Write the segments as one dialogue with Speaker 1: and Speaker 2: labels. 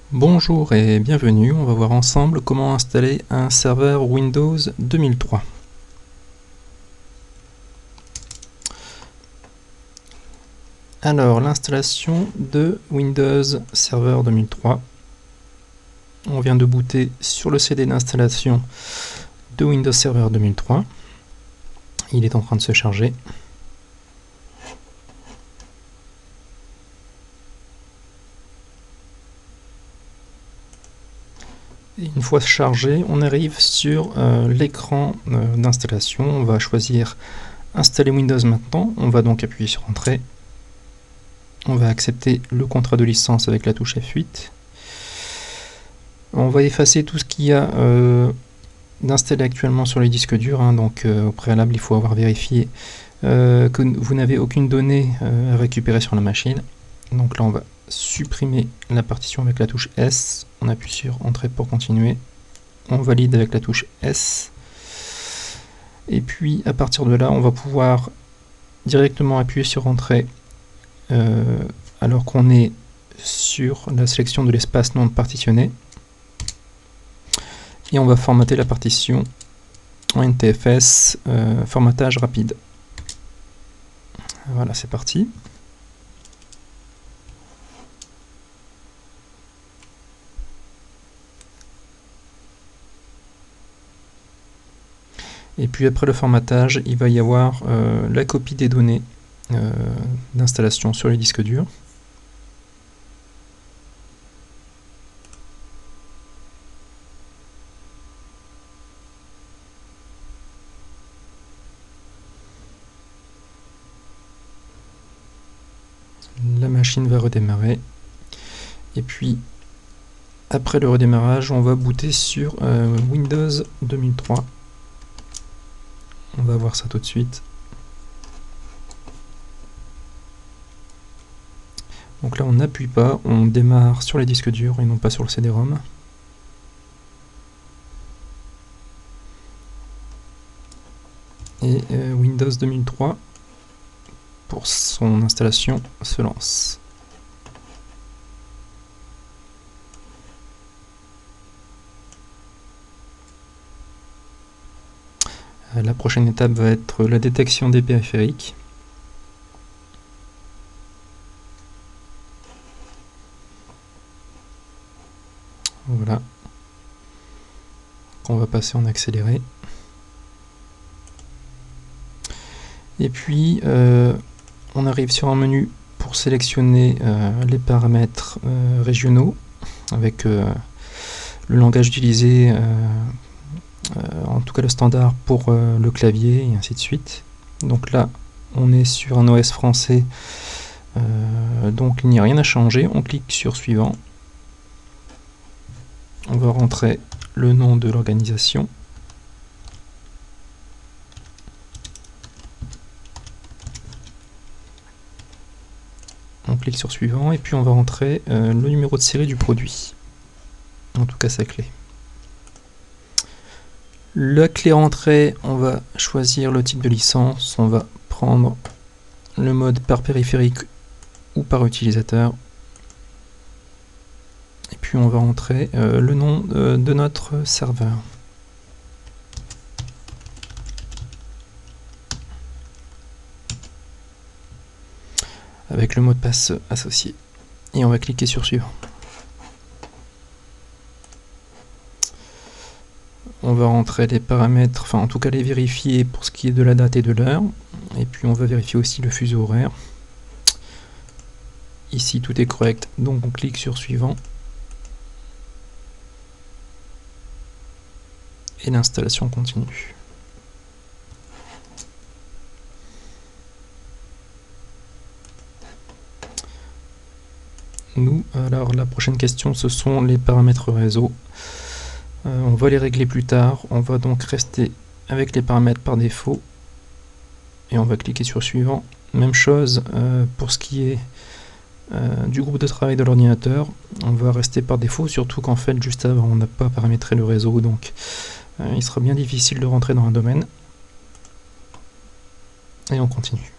Speaker 1: Bonjour et bienvenue, on va voir ensemble comment installer un serveur Windows 2003. Alors, l'installation de Windows Server 2003. On vient de booter sur le CD d'installation de Windows Server 2003. Il est en train de se charger. Et une fois chargé, on arrive sur l'écran d'installation. On va choisir Installer Windows maintenant. On va donc appuyer sur Entrée. On va accepter le contrat de licence avec la touche F8. On va effacer tout ce qu'il y a d'installé actuellement sur les disques durs. Donc au préalable, il faut avoir vérifié que vous n'avez aucune donnée à récupérer sur la machine. Donc là, on va supprimer la partition avec la touche S. On appuie sur Entrée pour continuer. On valide avec la touche S. Et puis, à partir de là, on va pouvoir directement appuyer sur Entrée alors qu'on est sur la sélection de l'espace non partitionné. Et on va formater la partition en NTFS, formatage rapide. Voilà, c'est parti. Et puis après le formatage, il va y avoir la copie des données d'installation sur les disques durs. La machine va redémarrer. Et puis, après le redémarrage, on va booter sur Windows 2003. On va voir ça tout de suite. Donc là, on n'appuie pas, on démarre sur les disques durs et non pas sur le CD-ROM. Et Windows 2003, pour son installation, se lance. La prochaine étape va être la détection des périphériques. Voilà. On va passer en accéléré. Et puis, on arrive sur un menu pour sélectionner les paramètres régionaux avec le langage utilisé, en tout cas le standard pour le clavier et ainsi de suite. Donc là, on est sur un OS français, donc il n'y a rien à changer. On clique sur Suivant. On va rentrer le nom de l'organisation. On clique sur Suivant et puis on va rentrer le numéro de série du produit. En tout cas sa clé. La clé entrée, on va choisir le type de licence. On va prendre le mode par périphérique ou par utilisateur. Et puis on va rentrer le nom de notre serveur. Avec le mot de passe associé. Et on va cliquer sur Suivant. On va rentrer les paramètres, enfin en tout cas les vérifier pour ce qui est de la date et de l'heure. Et puis on va vérifier aussi le fuseau horaire. Ici tout est correct, donc on clique sur Suivant. Et l'installation continue. Alors la prochaine question, ce sont les paramètres réseau. On va les régler plus tard. On va donc rester avec les paramètres par défaut. Et on va cliquer sur Suivant. Même chose pour ce qui est du groupe de travail de l'ordinateur. On va rester par défaut, surtout qu'en fait, juste avant, on n'a pas paramétré le réseau. Donc il sera bien difficile de rentrer dans un domaine. Et on continue.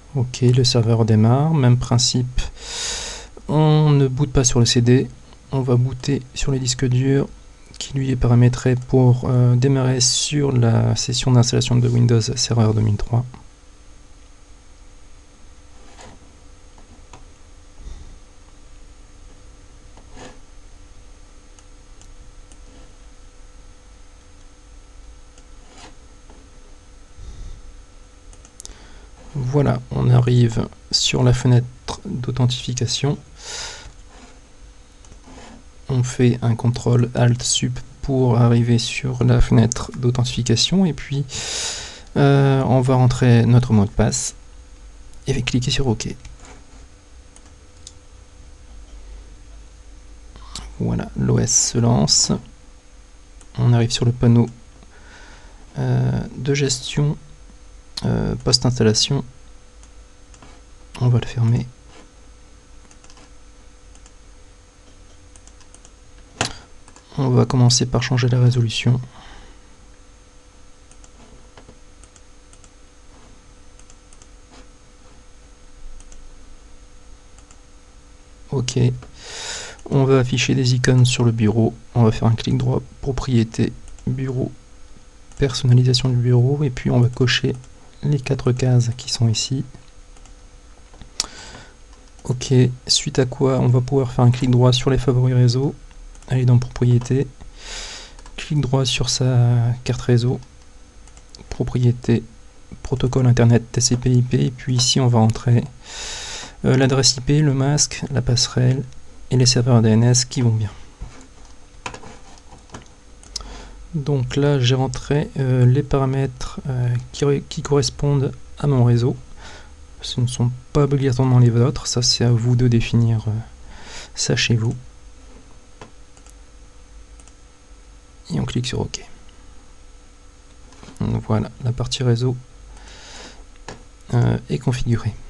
Speaker 1: Ok, le serveur démarre, même principe. On ne boot pas sur le CD, on va booter sur le disque dur qui lui est paramétré pour démarrer sur la session d'installation de Windows Server 2003. Voilà, on arrive sur la fenêtre d'authentification. On fait un CTRL ALT SUP pour arriver sur la fenêtre d'authentification et puis on va rentrer notre mot de passe et cliquer sur OK. Voilà, l'OS se lance. On arrive sur le panneau de gestion post-installation. On va le fermer. On va commencer par changer la résolution. OK. On va afficher des icônes sur le bureau. On va faire un clic droit, propriété, bureau, personnalisation du bureau, et puis on va cocher les 4 cases qui sont ici. OK, suite à quoi on va pouvoir faire un clic droit sur les favoris réseau, aller dans propriété, clic droit sur sa carte réseau, propriété, protocole internet TCP/IP, et puis ici on va entrer l'adresse IP, le masque, la passerelle et les serveurs DNS qui vont bien. Donc là j'ai rentré les paramètres qui correspondent à mon réseau. Ce ne sont pas obligatoirement les vôtres, ça c'est à vous de définir ça chez vous. Et on clique sur OK. Voilà, la partie réseau est configurée.